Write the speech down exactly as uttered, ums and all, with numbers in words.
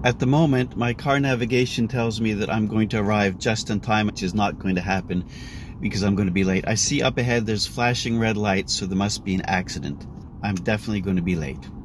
At the moment, my car navigation tells me that I'm going to arrive just in time, which is not going to happen because I'm going to be late. I see up ahead there's flashing red lights, so there must be an accident. I'm definitely going to be late.